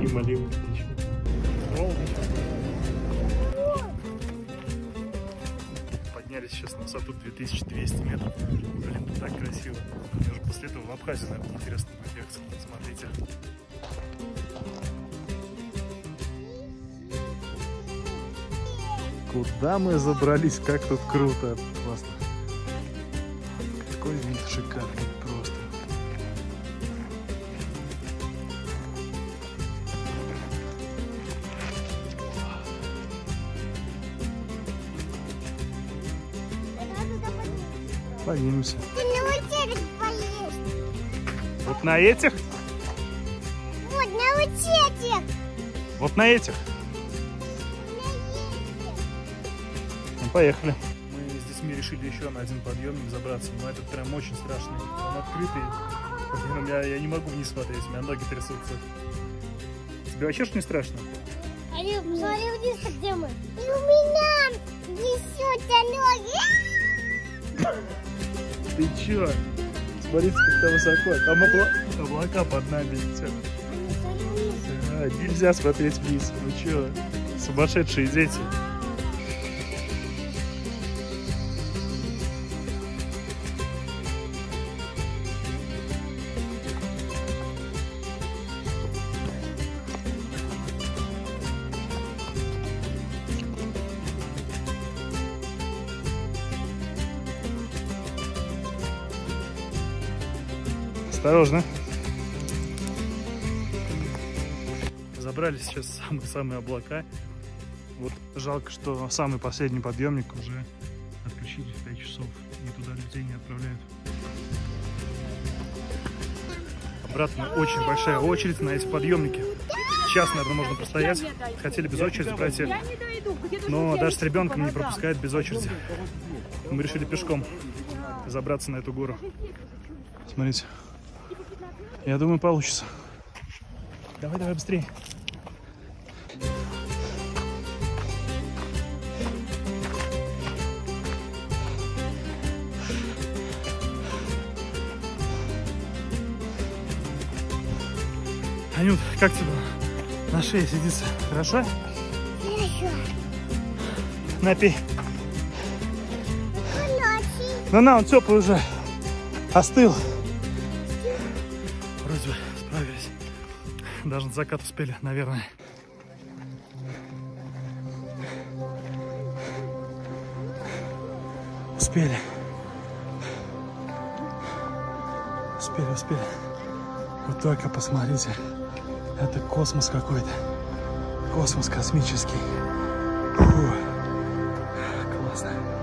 неумолимый. Поднялись сейчас на высоту 2200 метров. Блин, так красиво. Мне уже после этого в Абхазию, наверное, интересно поехать. Смотрите. Куда мы забрались? Как тут круто. Классно. Какой вид шикарный просто. Поднимемся. Ты на вот поедешь. Вот на этих? Вот на вот этих. Вот на этих? Ну, поехали. Мы с детьми решили еще на один подъемник забраться, но этот прям очень страшный. Он открытый. Я не могу вниз смотреть, у меня ноги трясутся. Тебе вообще ж не страшно? Смотри вниз, где мы. И у меня несутся ноги. Ты чё? Смотрите, как там высоко. Там облака под нами летят. Нельзя смотреть вниз. Ну чё? Сумасшедшие дети. Осторожно. Забрались сейчас в самые облака. Вот жалко, что самый последний подъемник уже отключили в 5 часов. И туда людей не отправляют. Обратно очень большая очередь на эти подъемники. Час, наверное, можно простоять. Хотели без очереди пройти. Но даже с ребенком не пропускают без очереди. Мы решили пешком забраться на эту гору. Смотрите. Я думаю, получится. Давай, давай, быстрее. Анют, как тебе на шее сидится? Хорошо? Хорошо. Напей. Ну на, он теплый уже. Остыл. Вроде бы справились. Даже на закат успели, наверное. Успели. Успели. Вы только посмотрите. Это космос какой-то. Космос космический. Фу. Классно.